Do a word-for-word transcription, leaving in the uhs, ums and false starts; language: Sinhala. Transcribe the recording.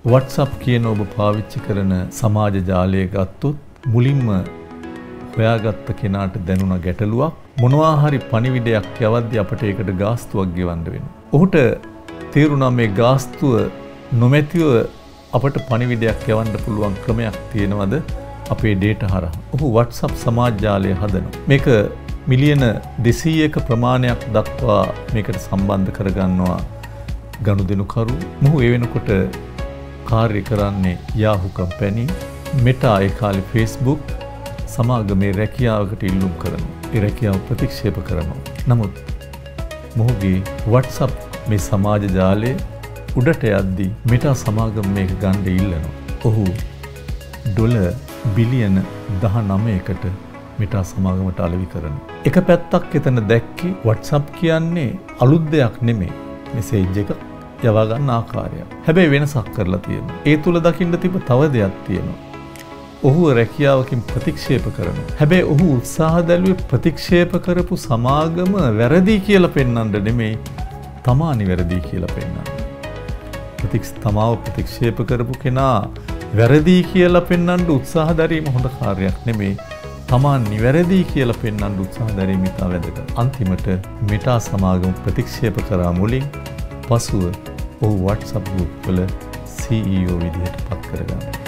WhatsApp කියන ඔබ පාවිච්චි කරන සමාජ ජාලය ගත්තොත් මුලින්ම හොයාගත්ත කෙනාට දැනුණ ගැටලුවක් මොනවා හරි පණිවිඩයක් යවද්දී අපිට ඒකට ගාස්තුවක් ගෙවන්න වෙනවා. ඔහුට තේරුණා මේ ගාස්තුව නොමැතිව අපට පණිවිඩයක් යවන්න පුළුවන් ක්‍රමයක් තියෙනවද අපේ data හරහා. ඔහු WhatsApp සමාජ ජාලය හදනවා. මේක මිලියන දෙසීයක ප්‍රමාණයක් දක්වා මේකට සම්බන්ධ කරගන්නවා ගනුදෙනුකරු. මොහු ඒ වෙනකොට කාර්ය කරන්නේ Yahoo කම්පැනි, Meta ඒ කාලේ Facebook සමාගමේ රැකියාවකට ඉල්ලුම් කරනවා. ඒ රැකියාව ප්‍රතික්ෂේප කරනවා. නමුත් මොහුගේ WhatsApp මේ සමාජ ජාලයේ උඩට යද්දී Meta සමාගම මේක ගන්න ඉල්ලනවා. ඔහු ඩොලර් බිලියන දහනවයකට Meta සමාගමට අලෙවි කරනවා. එක පැත්තක් එතන දැක්කේ WhatsApp කියන්නේ අලුත් දෙයක් නෙමෙයි. මෙසේජ් එක යවා ගන්න ආකාරය. හැබැයි වෙනසක් කරලා තියෙනවා. ඒ තුල දකින්න තිබ්බ තව දෙයක් තියෙනවා. ඔහු රැකියාවකින් ප්‍රතික්ෂේප කරනවා. හැබැයි ඔහු උත්සාහ දැල්ුවේ ප්‍රතික්ෂේප කරපු සමාගම වැරදි කියලා පෙන්වන්න නෙමෙයි, තමා නිවැරදි කියලා පෙන්වන්න. ප්‍රතික්ෂ තමාව ප්‍රතික්ෂේප කරපු කෙනා වැරදි කියලා පෙන්වන්න උත්සාහ දැරීම හොඳ කාර්යයක් නෙමෙයි. තමා නිවැරදි කියලා පෙන්වන්න උත්සාහ දැරීම ඉතා වැදගත්. අන්තිමට Meta සමාගම ප්‍රතික්ෂේප කරා මුලින් පසුව ඔහු WhatsApp group වල C E O විදිහට පත් කරගන්නවා.